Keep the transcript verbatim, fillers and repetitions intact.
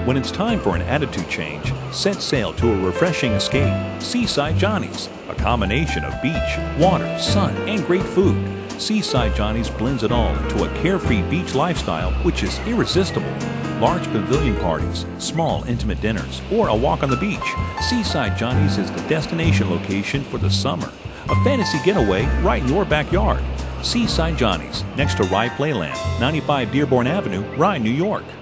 When it's time for an attitude change, set sail to a refreshing escape. Seaside Johnnies, a combination of beach, water, sun, and great food. Seaside Johnnies blends it all into a carefree beach lifestyle which is irresistible. Large pavilion parties, small intimate dinners, or a walk on the beach, Seaside Johnnies is the destination location for the summer. A fantasy getaway right in your backyard. Seaside Johnnies, next to Rye Playland, ninety-five Dearborn Avenue, Rye, New York.